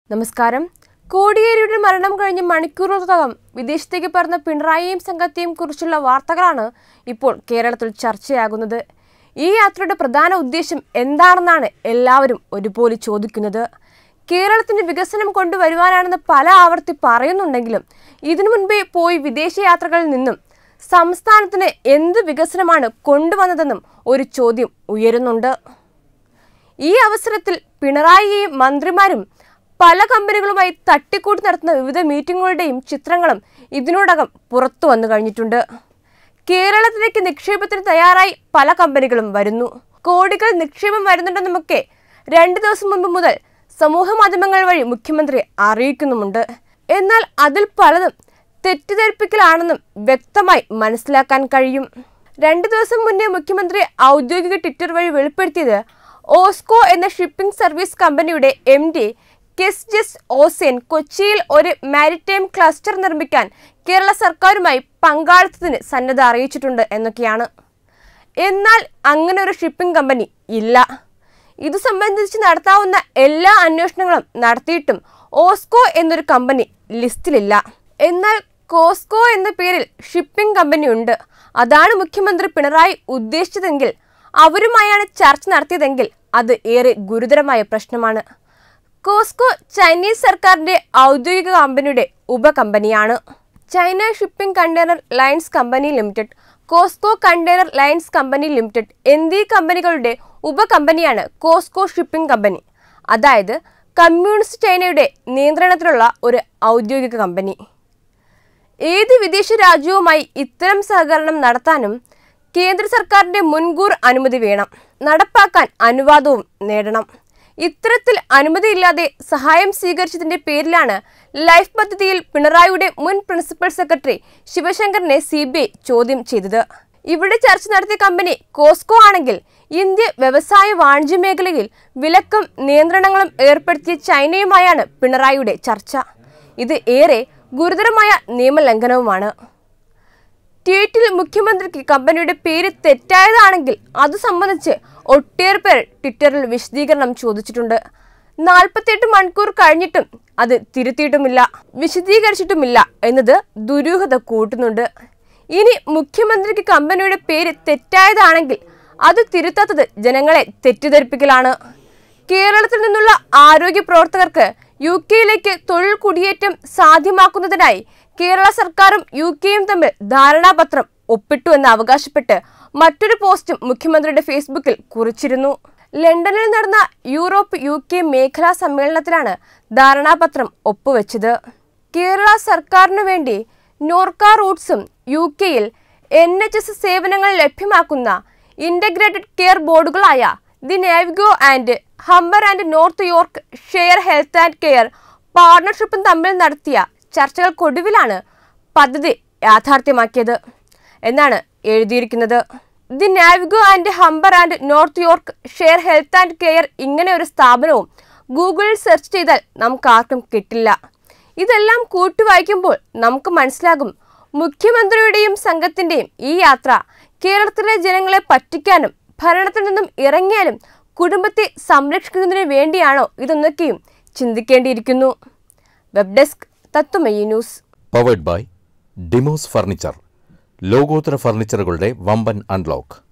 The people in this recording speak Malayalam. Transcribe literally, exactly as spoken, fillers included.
നമസ്കാരം. കോടിയേരിയുടെ മരണം കഴിഞ്ഞ് മണിക്കൂറുകൾക്കകം വിദേശത്തേക്ക് പറന്ന പിണറായിയും സംഘത്തെയും കുറിച്ചുള്ള വാർത്തകളാണ് ഇപ്പോൾ കേരളത്തിൽ ചർച്ചയാകുന്നത്. ഈ യാത്രയുടെ പ്രധാന ഉദ്ദേശം എന്താണെന്നാണ് എല്ലാവരും ഒരുപോലെ ചോദിക്കുന്നത്. കേരളത്തിന് വികസനം കൊണ്ടുവരുവാനാണെന്ന് പല ആവർത്തി പറയുന്നുണ്ടെങ്കിലും ഇതിനു മുൻപേ പോയി വിദേശ യാത്രകളിൽ നിന്നും സംസ്ഥാനത്തിന് എന്ത് വികസനമാണ് കൊണ്ടുവന്നതെന്നും ഒരു ചോദ്യം ഉയരുന്നുണ്ട്. ഈ അവസരത്തിൽ പിണറായിയെയും മന്ത്രിമാരും പല കമ്പനികളുമായി തട്ടിക്കൂട്ടി നടത്തുന്ന വിവിധ മീറ്റിങ്ങുകളുടെയും ചിത്രങ്ങളും ഇതിനോടകം പുറത്തു വന്നു കഴിഞ്ഞിട്ടുണ്ട്. കേരളത്തിലേക്ക് നിക്ഷേപത്തിന് തയ്യാറായി പല കമ്പനികളും വരുന്നു. കോടികൾ നിക്ഷേപം വരുന്നുണ്ടെന്നുമൊക്കെ രണ്ടു ദിവസം മുൻപ് മുതൽ സമൂഹ മാധ്യമങ്ങൾ വഴി മുഖ്യമന്ത്രി അറിയിക്കുന്നുമുണ്ട്. എന്നാൽ അതിൽ പലതും തെറ്റിദ്ധരിപ്പിക്കലാണെന്നും വ്യക്തമായി മനസ്സിലാക്കാൻ കഴിയും. രണ്ടു ദിവസം മുന്നേ മുഖ്യമന്ത്രി ഔദ്യോഗിക ട്വിറ്റർ വഴി വെളിപ്പെടുത്തിയത് ഓസ്കോ എന്ന ഷിപ്പിംഗ് സർവീസ് കമ്പനിയുടെ എം ഡി ഓസേൻ കൊച്ചിയിൽ ഒരു മാരിടൈം ക്ലസ്റ്റർ നിർമ്മിക്കാൻ കേരള സർക്കാരുമായി പങ്കാളിത്തത്തിന് സന്നദ്ധ അറിയിച്ചിട്ടുണ്ട് എന്നൊക്കെയാണ്. എന്നാൽ അങ്ങനെ ഒരു ഷിപ്പിംഗ് കമ്പനി ഇല്ല. ഇത് സംബന്ധിച്ച് നടത്താവുന്ന എല്ലാ അന്വേഷണങ്ങളും നടത്തിയിട്ടും ഓസ്കോ എന്നൊരു കമ്പനി ലിസ്റ്റിലില്ല. എന്നാൽ കോസ്കോ എന്ന പേരിൽ ഷിപ്പിംഗ് കമ്പനി ഉണ്ട്. അതാണ് മുഖ്യമന്ത്രി പിണറായി ഉദ്ദേശിച്ചതെങ്കിൽ, അവരുമായാണ് ചർച്ച നടത്തിയതെങ്കിൽ അത് ഏറെ ഗുരുതരമായ പ്രശ്നമാണ്. കോസ്കോ ചൈനീസ് സർക്കാരിന്റെ ഔദ്യോഗിക കമ്പനിയുടെ ഉപകമ്പനിയാണ്. China shipping container lines company limited, കോസ്കോ കണ്ടെയ്നർ ലൈൻസ് കമ്പനി ലിമിറ്റഡ് എന്നീ കമ്പനികളുടെ ഉപകമ്പനിയാണ് കോസ്കോ ഷിപ്പിംഗ് കമ്പനി. അതായത് കമ്മ്യൂണിസ്റ്റ് ചൈനയുടെ നിയന്ത്രണത്തിലുള്ള ഒരു ഔദ്യോഗിക കമ്പനി. ഏത് വിദേശ രാജ്യവുമായി ഇത്തരം സഹകരണം നടത്താനും കേന്ദ്ര സർക്കാരിന്റെ മുൻകൂർ അനുമതി വേണം. നടപ്പാക്കാൻ അനുവാദവും നേടണം. ഇത്തരത്തിൽ അനുമതിയില്ലാതെ സഹായം സ്വീകരിച്ചതിന്റെ പേരിലാണ് ലൈഫ് പദ്ധതിയിൽ പിണറായിയുടെ മുൻ പ്രിൻസിപ്പൽ സെക്രട്ടറി ശിവശങ്കറിനെ സി ബി ഐ ചോദ്യം ചെയ്തത്. ഇവിടെ ചർച്ച നടത്തിയ കമ്പനി കോസ്കോ ആണെങ്കിൽ ഇന്ത്യ വ്യവസായ വാണിജ്യ മേഖലയിൽ വിലക്കും നിയന്ത്രണങ്ങളും ഏർപ്പെടുത്തിയ ചൈനയുമായാണ് പിണറായിയുടെ ചർച്ച. ഇത് ഏറെ ഗുരുതരമായ നിയമലംഘനവുമാണ്. ട്വീറ്റിൽ മുഖ്യമന്ത്രിക്ക് കമ്പനിയുടെ പേര് തെറ്റായതാണെങ്കിൽ അത് സംബന്ധിച്ച് ഒട്ടേറെ പേർ ട്വിറ്ററിൽ വിശദീകരണം ചോദിച്ചിട്ടുണ്ട്. നാൽപ്പത്തിയെട്ട് മണിക്കൂർ കഴിഞ്ഞിട്ടും അത് തിരുത്തിയിട്ടുമില്ല, വിശദീകരിച്ചിട്ടുമില്ല എന്നത് ദുരൂഹത കൂട്ടുന്നുണ്ട്. ഇനി മുഖ്യമന്ത്രിക്ക് കമ്പനിയുടെ പേര് തെറ്റായതാണെങ്കിൽ അത് തിരുത്താത്തത് ജനങ്ങളെ തെറ്റിദ്ധരിപ്പിക്കലാണ്. കേരളത്തിൽ നിന്നുള്ള ആരോഗ്യ പ്രവർത്തകർക്ക് യു കെയിലേക്ക് തൊഴിൽ കുടിയേറ്റം സാധ്യമാക്കുന്നതിനായി കേരള സർക്കാരും യു കെയും തമ്മിൽ ധാരണാപത്രം ഒപ്പിട്ടു എന്ന് അവകാശപ്പെട്ട് മറ്റൊരു പോസ്റ്റും മുഖ്യമന്ത്രിയുടെ ഫേസ്ബുക്കിൽ കുറിച്ചിരുന്നു. ലണ്ടനിൽ നടന്ന യൂറോപ്പ് യു കെ മേഖലാ സമ്മേളനത്തിലാണ് ധാരണാപത്രം ഒപ്പുവെച്ചത്. കേരള സർക്കാരിനു വേണ്ടി നോർക്ക റൂട്ട്സും യു കെയിൽ എൻ എച്ച് എസ് സേവനങ്ങൾ ലഭ്യമാക്കുന്ന ഇന്റഗ്രേറ്റഡ് കെയർ ബോർഡുകളായ the Navigo and Humber and North Yorkshire health and care പാർട്ണർഷിപ്പും തമ്മിൽ നടത്തിയ ചർച്ചകൾക്കൊടുവിലാണ് പദ്ധതി യാഥാർത്ഥ്യമാക്കിയത് എന്നാണ് എഴുതിയിരിക്കുന്നത്. The Navigo and Humber and North Yorkshire health and care ഇങ്ങനെ ഒരു സ്ഥാപനവും ഗൂഗിളിൽ സെർച്ച് ചെയ്താൽ നമുക്ക് ആർക്കും കിട്ടില്ല. ഇതെല്ലാം കൂട്ടുവായിക്കുമ്പോൾ നമുക്ക് മനസ്സിലാകും, മുഖ്യമന്ത്രിയുടെയും സംഘത്തിന്റെയും ഈ യാത്ര കേരളത്തിലെ ജനങ്ങളെ പറ്റിക്കാനും ഭരണത്തിൽ നിന്നും ഇറങ്ങിയാലും കുടുംബത്തെ സംരക്ഷിക്കുന്നതിന് വേണ്ടിയാണോ ഇതൊന്നൊക്കെയും ചിന്തിക്കേണ്ടിയിരിക്കുന്നു. Web desk Tatwamayi news. Powered by Demos furniture, ലോകോത്തര ഫർണിച്ചറുകളുടെ വമ്പൻ അൺലോക്ക്.